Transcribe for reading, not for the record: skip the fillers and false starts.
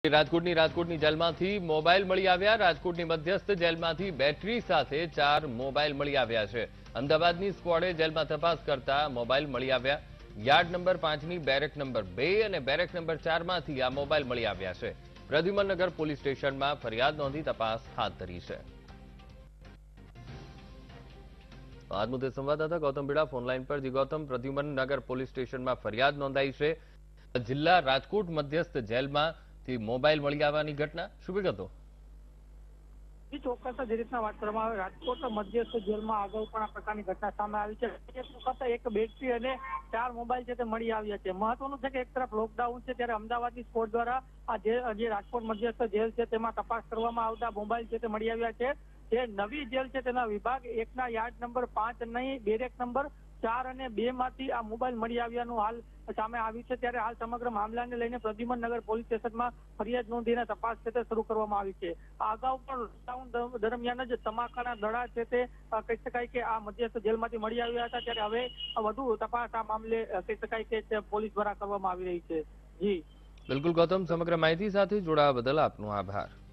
રાજકોટની જેલમાંથી મોબાઈલ મળી આવ્યા। રાજકોટની મધ્યસ્થ જેલમાંથી બેટરી સાથે 4 મોબાઈલ મળી આવ્યા છે। અમદાવાદની સ્ક્વોડે જેલમાં તપાસ કરતા મોબાઈલ મળી આવ્યા। યાર્ડ નંબર 5ની બેરેક નંબર 2 અને બેરેક નંબર 4 માંથી આ મોબાઈલ મળી આવ્યા છે। પ્રદ્યુમનનગર પોલીસ સ્ટેશનમાં ફરિયાદ નોંધી તપાસ હાથ ધરી છે। આ મુદ્દે સંવાદદાતા ગૌતમ બીડા ફોનલાઈન પર। ગૌતમ, પ્રદ્યુમનનગર પોલીસ સ્ટેશનમાં ફરિયાદ નોંધાઈ છે। જિલ્લા રાજકોટ મધ્યસ્થ જેલમાં મોબાઈલ મળી આવવાની ઘટના, શું વિગતો? ચોક્કસ જે રીતના વાત કરવામાં આવે, રાજકોટ મધ્યસ્થ જેલમાં અગાઉ પણ આ પ્રકારની ઘટના સામે આવી છે। એક બેટરી અને 4 મોબાઈલ છે તે મળી આવ્યા છે। મહત્વનું છે કે એક તરફ લોકડાઉન છે ત્યારે અમદાવાદની સ્ક્વોડ દ્વારા આ જે રાજકોટ મધ્યસ્થ જેલ છે તેમાં તપાસ કરવામાં આવતા મોબાઈલ છે તે મળી આવ્યા છે। જે નવી જેલ છે તેના વિભાગ 1ના યાર્ડ નંબર 5 નહીં, બેરેક નંબર 4 અને 2 માંથી આ મોબાઈલ મળી આવ્યાનું હાલ સામે આવ્યું છે। ત્યારે હાલ સમગ્ર મામલાને લઈને પ્રદ્યુમનનગર પોલીસ સ્ટેશનમાં ફરિયાદ નોંધીને તપાસ છે તે શરૂ કરવામાં આવી છે। આ અગાઉ પણ લોકડાઉન દરમિયાન જ તમાકાના દડા છે તે કહી શકાય કે આ મધ્યસ્થ જેલમાંથી મળી આવ્યા હતા। ત્યારે હવે વધુ તપાસ આ મામલે કહી શકાય કે પોલીસ દ્વારા કરવામાં આવી રહી છે। જી બિલકુલ ગૌતમ, સમગ્ર માહિતી સાથે જોડાવા બદલ આપનો આભાર।